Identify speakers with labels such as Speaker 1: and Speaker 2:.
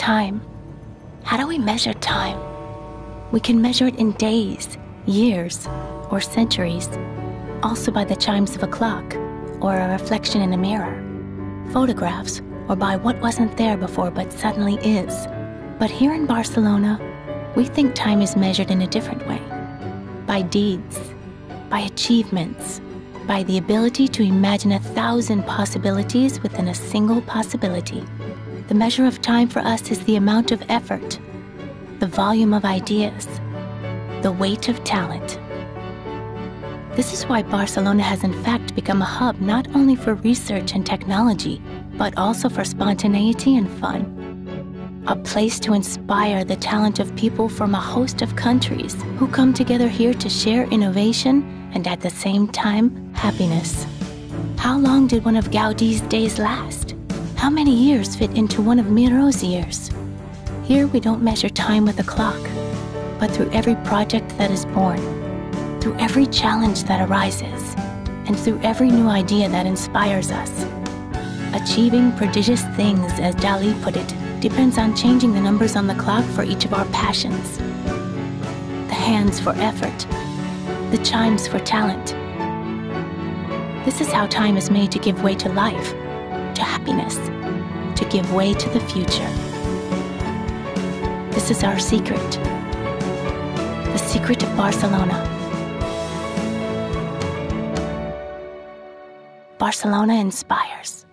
Speaker 1: time. How do we measure time? We can measure it in days, years, or centuries. Also by the chimes of a clock, or a reflection in a mirror. Photographs, or by what wasn't there before but suddenly is. But here in Barcelona, we think time is measured in a different way. By deeds, by achievements, by the ability to imagine 1,000 possibilities within a single possibility. The measure of time for us is the amount of effort, the volume of ideas, the weight of talent. This is why Barcelona has in fact become a hub not only for research and technology, but also for spontaneity and fun. A place to inspire the talent of people from a host of countries who come together here to share innovation and at the same time, happiness. How long did one of Gaudi's days last? How many years fit into one of Miro's years? Here we don't measure time with a clock, but through every project that is born, through every challenge that arises, and through every new idea that inspires us. Achieving prodigious things, as Dali put it, depends on changing the numbers on the clock for each of our passions. The hands for effort, the chimes for talent. This is how time is made to give way to life, to happiness, to give way to the future. This is our secret, the secret of Barcelona. Barcelona inspires.